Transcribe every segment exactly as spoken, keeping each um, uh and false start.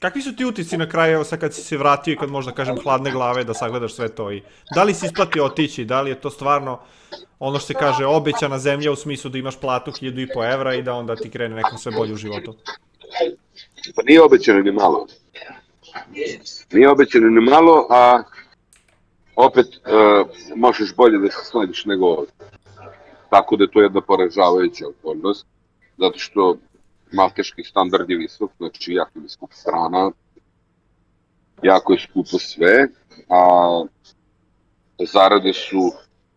kakvi su ti utisci na kraju, evo sad kad si se vratio i kad možda kažem hladne glave da sagledaš sve to i da li si isplatio otići, da li je to stvarno ono što se kaže obećana zemlja u smislu da imaš platu hiljadu i po evra i da onda ti krene nekom sve bolje u životu? Pa nije obećano ni malo. Nije obećano ni malo, a opet možeš bolje da se slediš nego ovdje. Tako da je to jedna poražavajuća okolnost, zato što malteški standard je visok, znači jako je skupa hrana, jako je skupo sve, a zarade su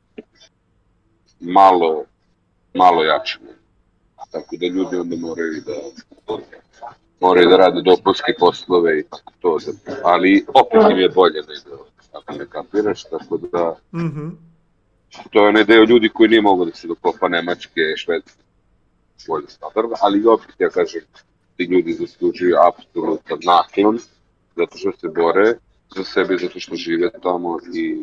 malo, malo jače. Tako da ljudi onda moraju da moraju da rade dopunske poslove i tako to, ali opet im je bolje nego ako ne kapiraš, tako da to je onaj deo ljudi koji nije mogu da se dokopa Nemačke, Švedske, bolje standarda, ali opet ja kažem, ti ljudi zaslužuju apsolutan naklon, zato što se bore za sebe, zato što žive tamo i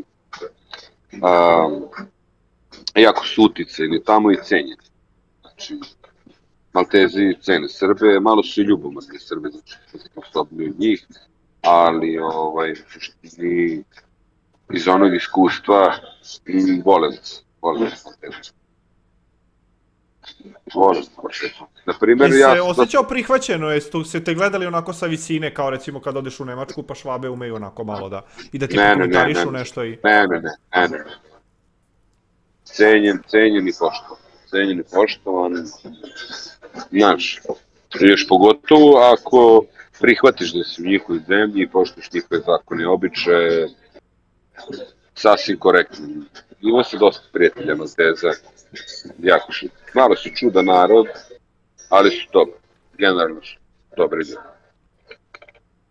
jako su uticajni tamo i cenjeni. Znači, Maltezi cene Srbe, malo su i ljubomorni Srbe, znači što se sposobni od njih, ali u suštini iz onog iskustva vole nas, vole nas Maltezi. Vole nas. Ti se osjećao prihvaćeno, jeste se te gledali onako sa visine, kao recimo kad odeš u Nemačku pa Švabe umeju onako malo da i da ti komentarišu nešto i... Ne, ne, ne, ne, ne. Cenjen, cenjen i poštovan. Cenjen i poštovan. Znaš, još pogotovo ako prihvatiš da si u njihovoj zemlji i poštoš njihove zakone i običaje, sasvim korektno. Imao se dosta prijatelja Malteza, jako su, malo su čudan narod, ali su dobro, generalno su dobri ljudi.